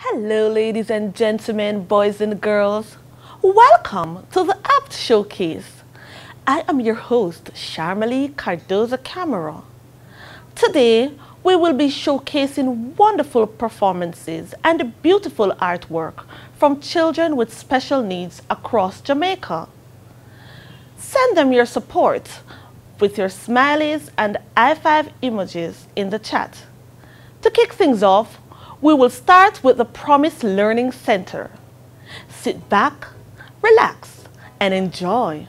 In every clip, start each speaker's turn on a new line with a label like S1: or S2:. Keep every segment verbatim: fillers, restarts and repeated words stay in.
S1: Hello, ladies and gentlemen, boys and girls. Welcome to the A P T Showcase. I am your host, Sharmali Cardoza Camara. Today, we will be showcasing wonderful performances and beautiful artwork from children with special needs across Jamaica. Send them your support with your smileys and high five emojis in the chat. To kick things off, we will start with the Promise Learning Center. Sit back, relax, and enjoy.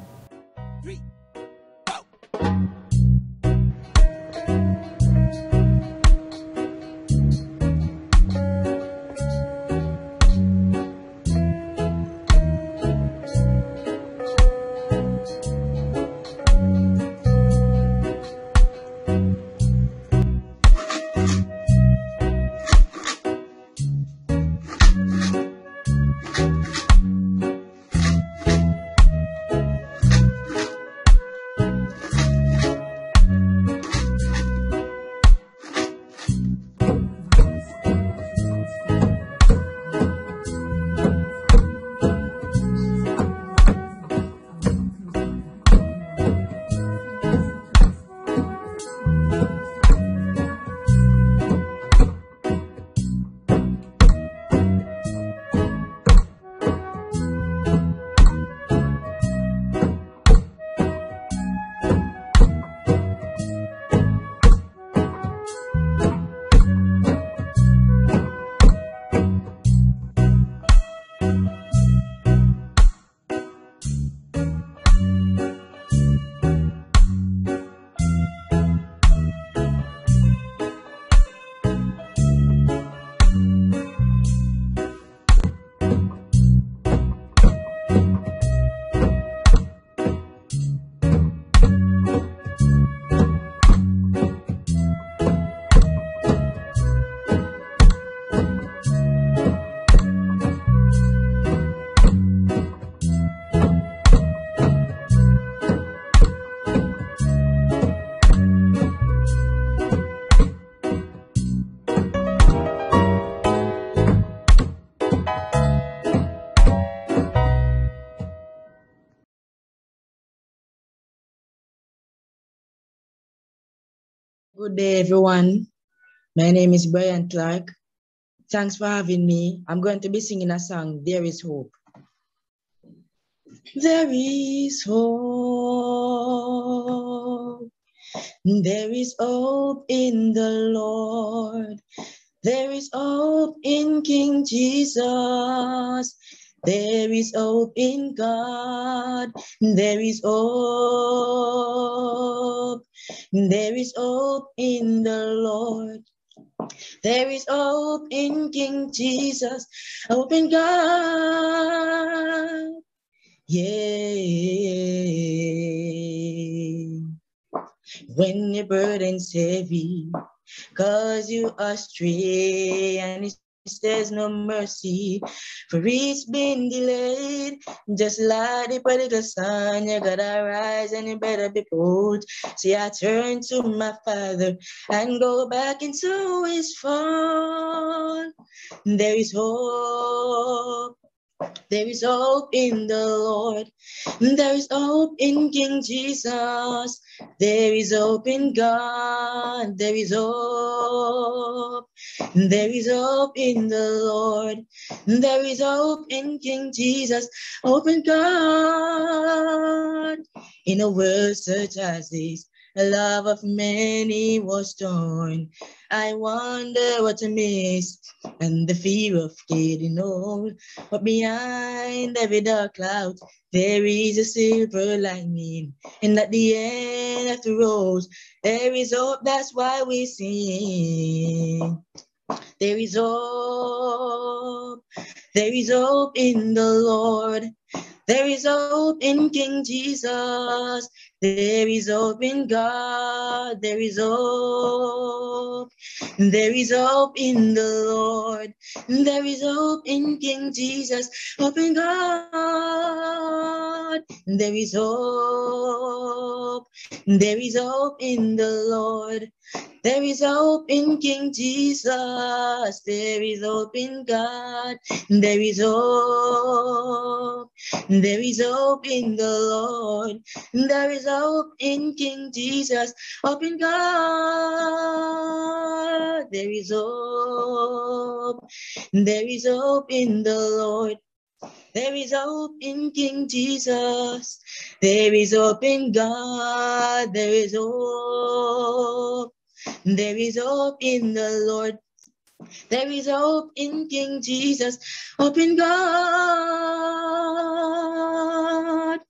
S2: Good day, everyone. My name is Brian Clark. Thanks for having me. I'm going to be singing a song, There is Hope. There is hope. There is hope in the Lord. There is hope in King Jesus. There is hope in God. There is hope. There is hope in the Lord. There is hope in King Jesus. Hope in God. Yeah. When your burden's heavy, cause you are astray, and it's there's no mercy, for it's been delayed. Just like the prodigal son, you gotta rise and you better be bold. See, I turn to my Father and go back into his fold. There is hope. There is hope in the Lord. There is hope in King Jesus. There is hope in God. There is hope. There is hope in the Lord. There is hope in King Jesus. Hope in God. In a world such as this, the love of many was torn. I wonder what I missed, and the fear of getting old. But behind every dark cloud, there is a silver lining. And at the end of the road, there is hope, that's why we sing. There is hope. There is hope in the Lord. There is hope in King Jesus. There is hope in God, there is hope. There is hope in the Lord, there is hope in King Jesus. Hope in God, there is hope. There is hope in the Lord. There is hope in King Jesus. There is hope in God. There is hope. There is hope in the Lord. There is hope in King Jesus. Hope in God. There is hope. There is hope in the Lord. There is hope in King Jesus. There is hope in God. There is hope. There is hope in the Lord. There is hope in King Jesus. Hope in God.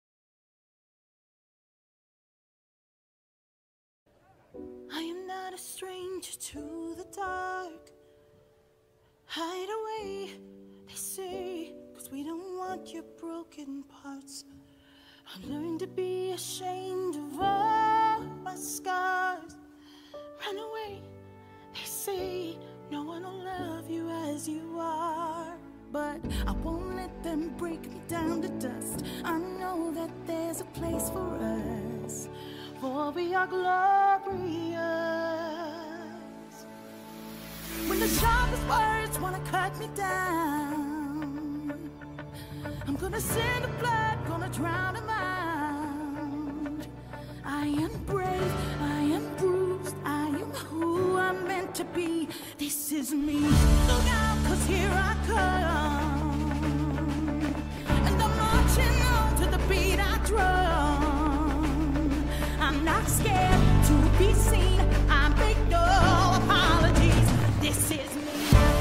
S3: I am not a stranger to the dark. Hide away, they say, 'cause we don't want your broken parts. I learned to be ashamed of all my scars. Run away, they say, no one will love you as you are. But I won't let them break me down to dust. I know that there's a place for us, for we are glorious. When the sharpest words wanna cut me down, I'm gonna send the blood, gonna drown them out. I am brave, I am bruised, I am who I'm meant to be. This is me. Look out, 'cause here I come, and I'm marching on to the beat I drum. I'm not scared to be seen, I make no apologies. This is me.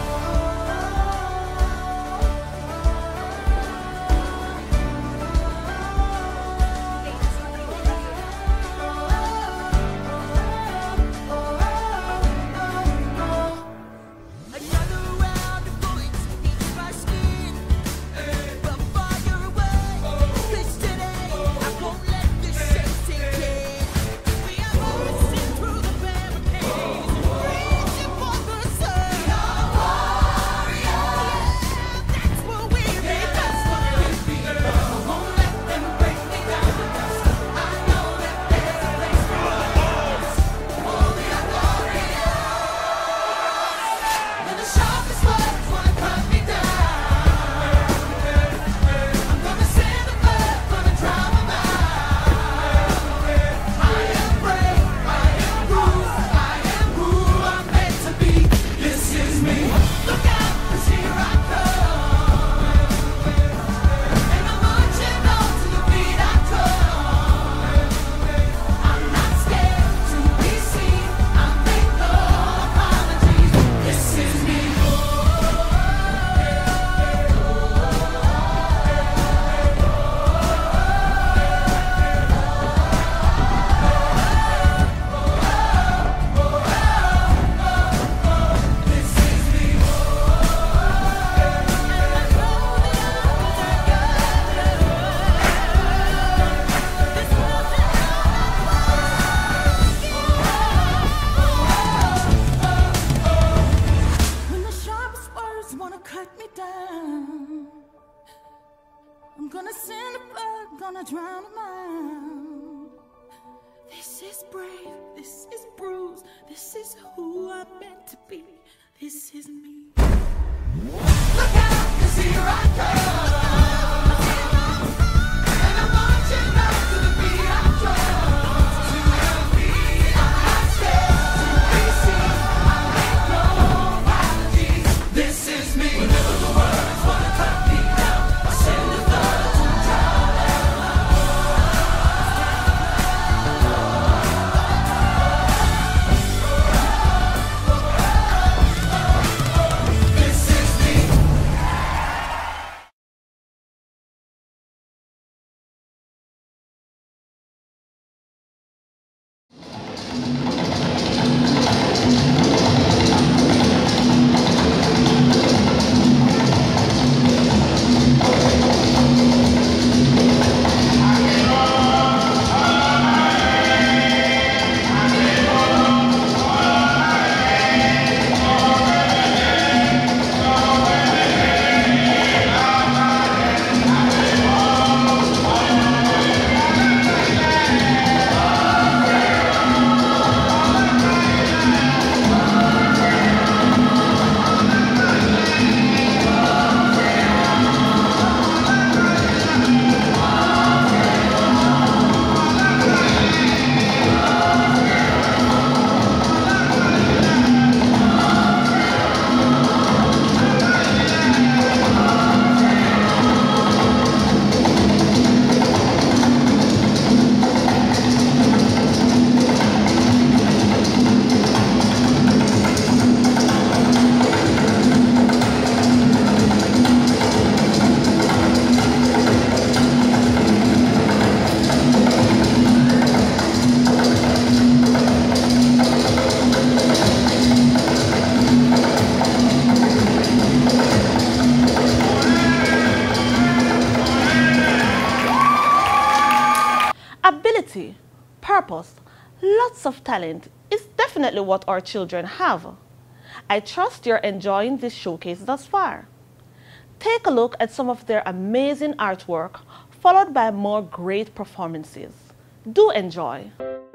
S3: I'm gonna send a flood, gonna drown them out. This is brave, this is bruised, this is who I'm meant to be. This is me. Look out, 'cause here I come. And I'm marching out to the beat I drum. To the beat I'm not scared to be seen. I make no apologies. This is me. Whenever the words wanna cut me down, I send the thought to drown them out. This is me.
S1: purpose, lots of talent is definitely what our children have. I trust you're enjoying this showcase thus far. Take a look at some of their amazing artwork, followed by more great performances. Do enjoy.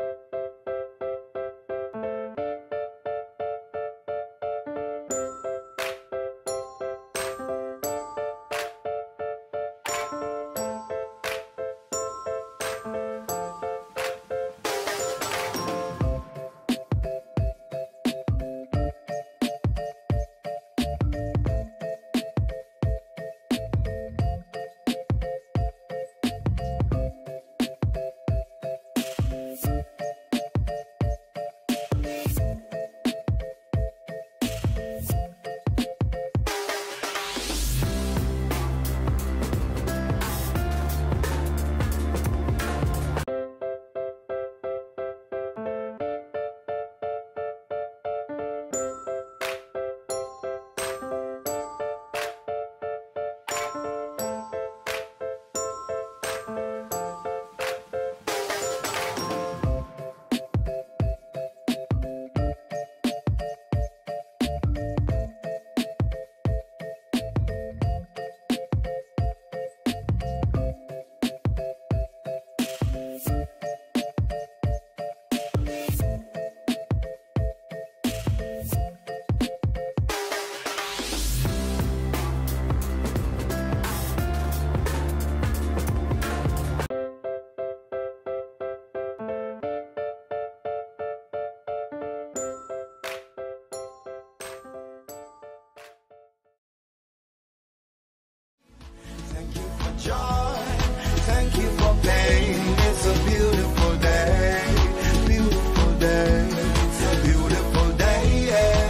S4: Joy, thank you for pain. It's a beautiful day, beautiful day, it's a beautiful day.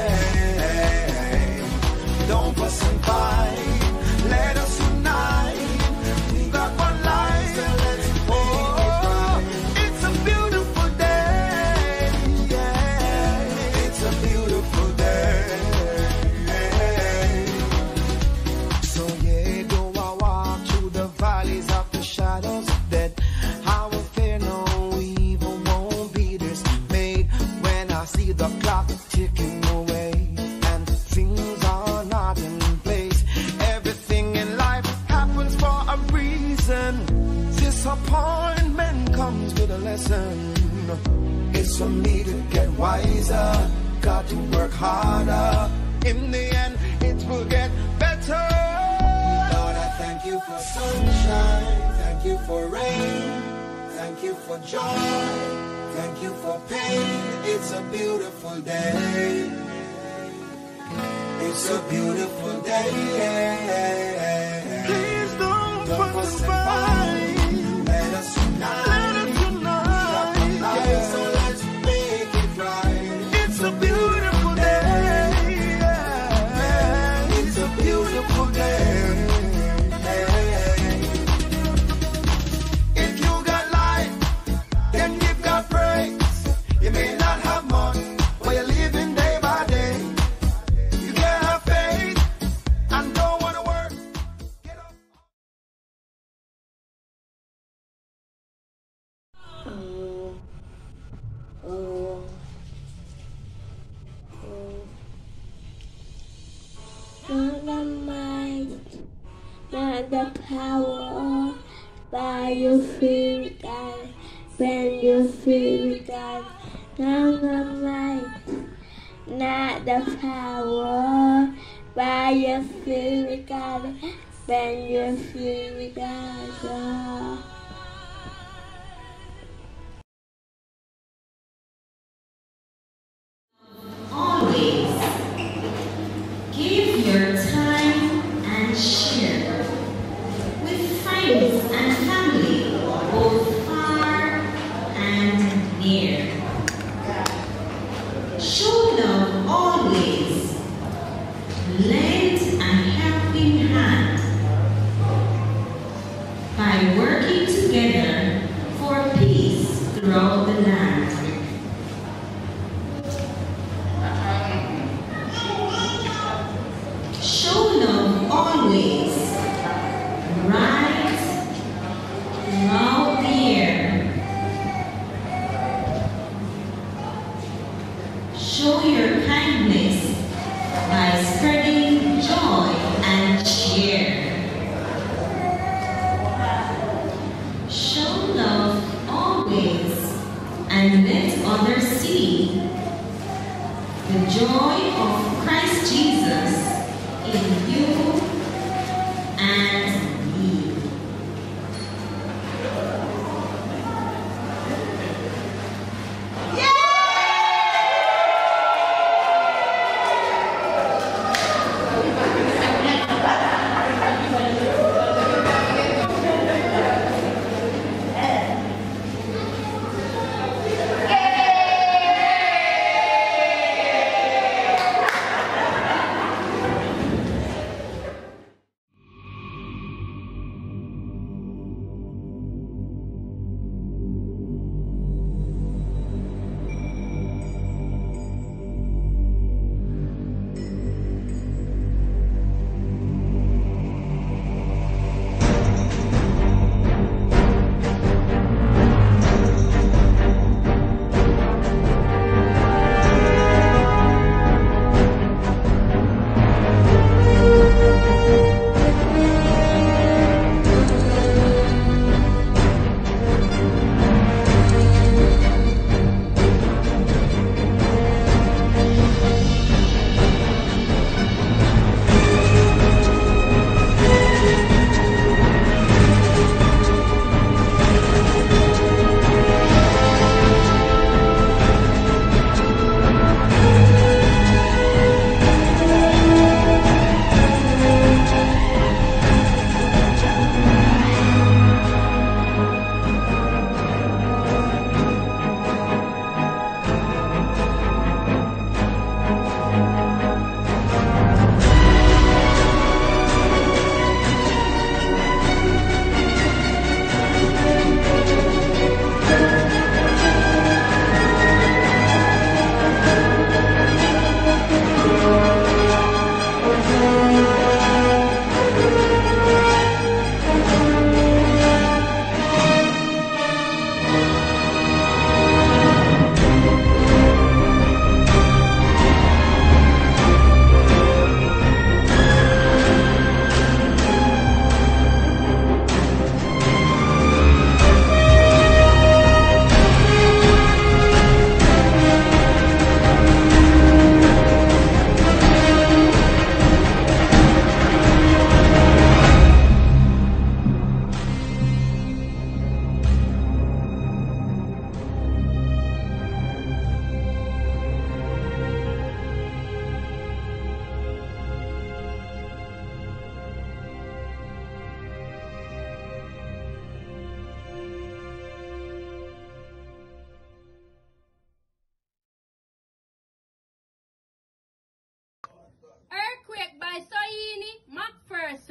S4: Don't fuss and fight, let us unite. We got one life, so let's oh, it's a beautiful day, yeah. It's a beautiful day. So yeah, though I walk through the valleys of the shadows of death, I will fear no evil, won't be dismayed. When I see the clock ticking away and things are not in place, everything in life happens for a reason. Disappointment comes with a lesson. It's for me to get wiser, got to work harder. In the end, it will get better. Lord, I thank you for sunshine, thank you for rain, thank you for joy, thank you for pain. It's a beautiful day, it's a beautiful day. Please don't, don't fuss and fight, let us unite. Let us unite. We got one life, so let's make it right. It's a beautiful day, it's a beautiful day. If you got life, then give God praise. You may not have much, but you're living day by day. You can have faith and don't want to work. Get up.
S5: Oh, oh, oh. Not the might, not the power, by your feet, God, bend your feet, God. Not the might, not the power, by your feet, God, bend your feet, God.
S6: Always give your time and share with friends and family, both far and near. Show love always. Lend a helping hand by working together for peace throughout the land. Show love always, right throughout the year.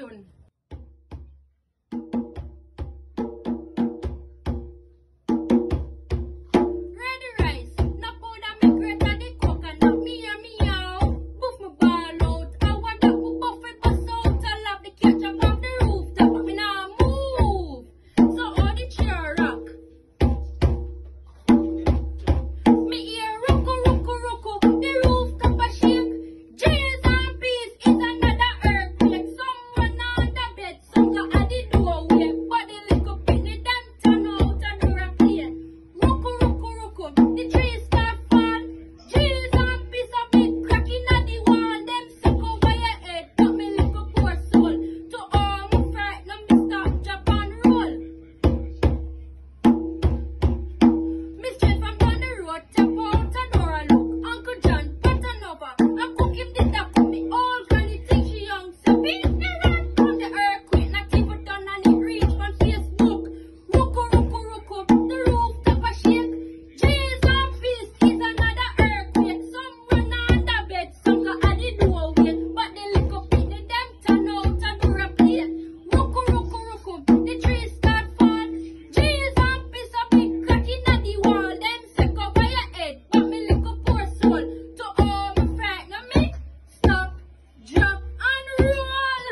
S7: soon. Ready rice, knock out and me greater the coconut. Me and me out, buff my ball out. I want that to buff it, bust out. I love the ketchup off the rooftop, but me nah move. So all the chair rock. Me hear rocko, rocko, rocko, the rooftop a shake. Jails and peace is another earthquake. Someone on the bed, some got at the doorway. But the little penny done turn out and door a plane. Rocko, rocko, rocko, the trees start fall. Jails and peace a big crack inna the wall. Them sick over your head, got me little poor soul. To all my fright, no me stop, drop and roll. Miss Jen from down the road, tap out a door a look. Uncle John, pattern over. I cook him the duck with me. Old granny think she young. So beat me right from the earthquake. Not even done and it reach from Facebook. Rocko, rocko, rocko, the rooftop a shake. Jails and peace is another earthquake. Some run under bed, some got at the doorway. But the little penny them turn out and door a plane. Rocko, rocko, rocko, the trees start fall. Jails and peace a big crack inna the wall. Them sick over your head, but me little poor soul. To all my frighten me, stop, drop and roll.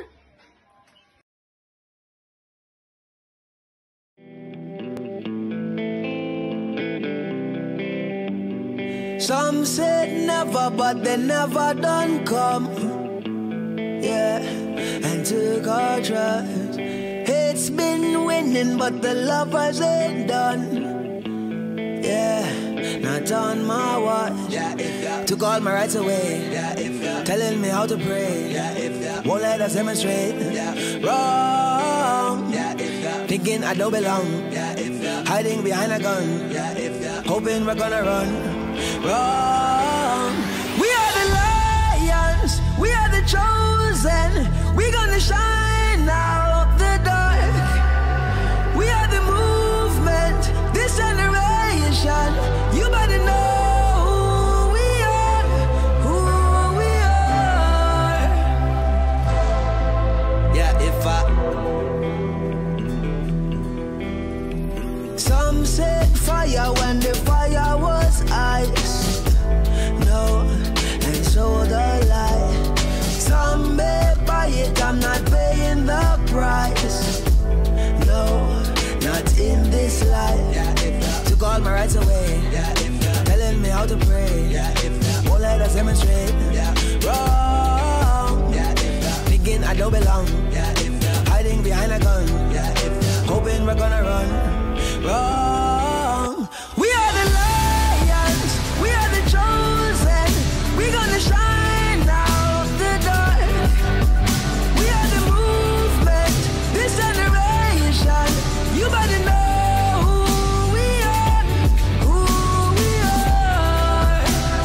S8: Some said never, but they never done come. Yeah, and took our trust. It's been winning, but the lovers ain't done. Yeah, not on my watch. Yeah, if that took all my rights away. Yeah, if that telling me how to pray. Yeah, if that won't let us demonstrate. Yeah, wrong. Yeah, if that thinking I don't belong. Yeah, if that hiding behind a gun. Yeah, if that hoping we're gonna run. Wrong. We are the lions. We are the chosen. We gonna shine out the dark. We are the movement. This generation. You better know who we are. Who we are. Yeah, if I. Some said fire when the fire was ice. No, and so the light. Some may buy it, I'm not paying the price. No, not in this life. Yeah, if that took all my rights away. Yeah, if that telling me how to pray. Yeah, if that won't let us demonstrate. Yeah, wrong. Yeah, if that thinking I don't belong. Yeah, if that hiding behind a gun. Yeah, if that hoping we're gonna run. Wrong. We are the lions. We are the chosen. We gonna shine out the dark. We are the movement. This generation. You better know who we are. Who we are.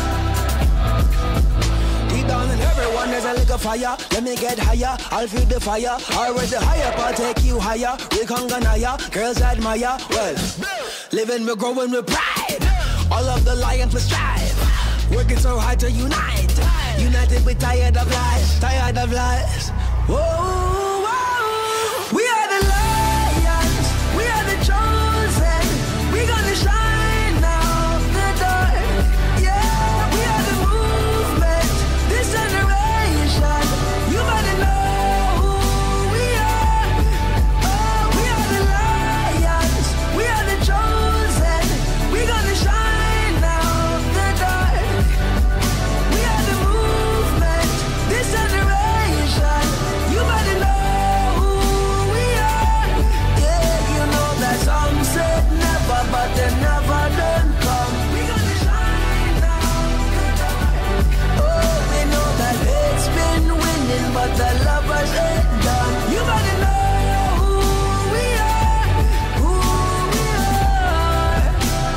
S8: Deep down in everyone there's a little fire. Let me get higher. I'll feel the fire. Or with the higher, I'll take you higher. We conganaya. Girls admire. Well, living, we're growing with pride. All of the lions we strive. Working so hard to unite. United, we tired of lies. Tired of lies. Whoa, whoa. We are the lions. We are the chosen. We gonna shine out the dark. Yeah, we are the movement. This generation. You better know who we are. Oh, we are the lions. We are the chosen. We gonna shine out the dark. We are the movement. This generation. You better know who we are. Yeah, you know that some said never, but they never done come. We gonna shine out the dark. Oh, we know that it's been winning, but the lovers ain't done. You better know who we are. Who we are.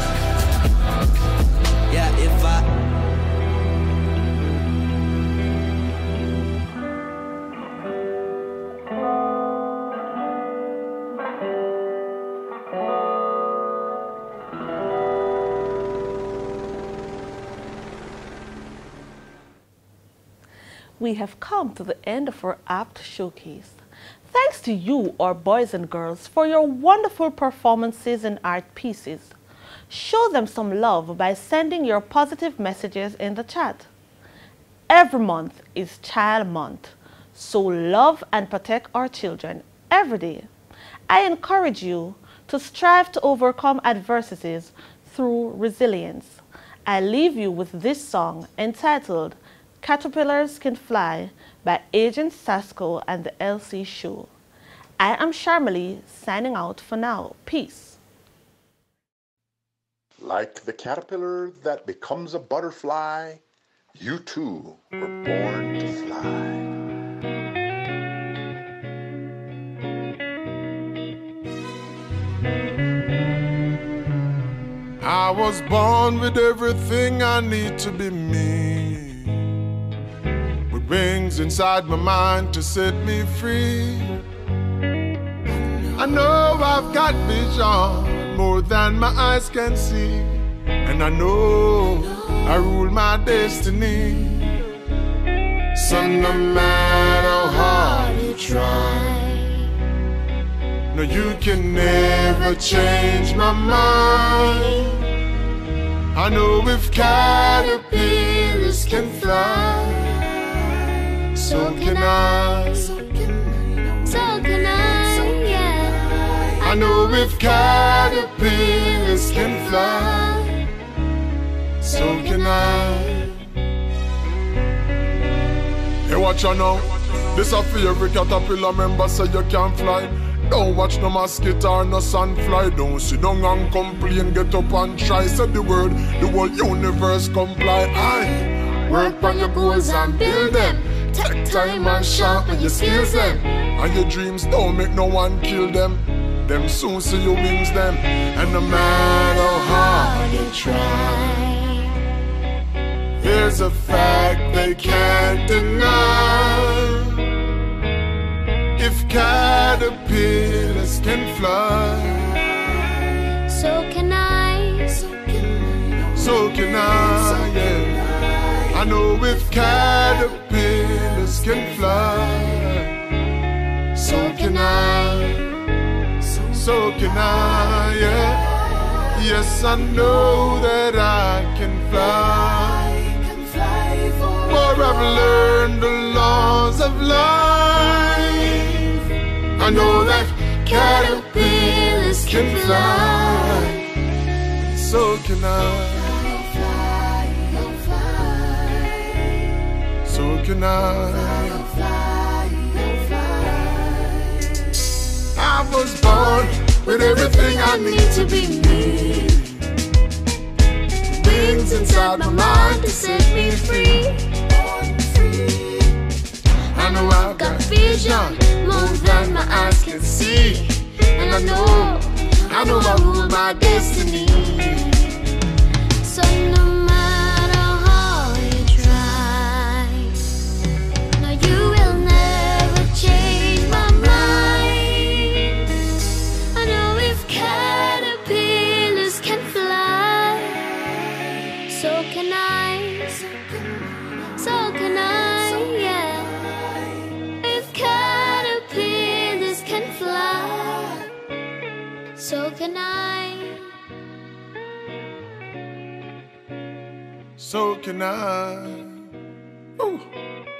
S8: Yeah, if I.
S1: We have come to the end of our A P T Showcase. Thanks to you, our boys and girls, for your wonderful performances and art pieces. Show them some love by sending your positive messages in the chat. Every month is Child Month, so love and protect our children every day. I encourage you to strive to overcome adversities through resilience. I leave you with this song entitled Caterpillars Can Fly by Agent Sasco and the L C Show. I am Sharmali signing out for now. Peace.
S9: Like the caterpillar that becomes a butterfly, you too were born to fly.
S4: I was born with everything I need to be me, with wings inside my mind to set me free. I know I've got vision more than my eyes can see, and I know I rule my destiny. So no matter how hard you try, no, you can never change my mind. I know if caterpillars can fly, so can I. So can I, yeah. I know if caterpillars can fly, so can I. Hey, watch out now. This a favorite caterpillar member say you can't fly. Don't watch no mosquito or no sunfly. Don't sit down and complain, get up and try. Said the word, the whole universe comply. Aye. Work on your goals and build them. Take time and sharpen your skills them. And your dreams, don't make no one kill them. Them soon see your wings them. And no matter how hard you try, there's a fact they can't deny. If caterpillars can fly,
S5: So can I. So
S4: so can I, yeah. I know if caterpillars can fly, so can I. So can I, yeah. Yes, I know that I can fly. For I've learned the laws of life. I know that caterpillars can fly, so can I. So can I. I was born with everything I need to be me. Wings inside my mind to set me free. I know I've got vision more than my eyes can see, and I know, I know I rule my destiny. So no matter how you try, no, you will never change my mind. I know if caterpillars can fly, so can I. So can I, yeah. So can I. So can I. Ooh.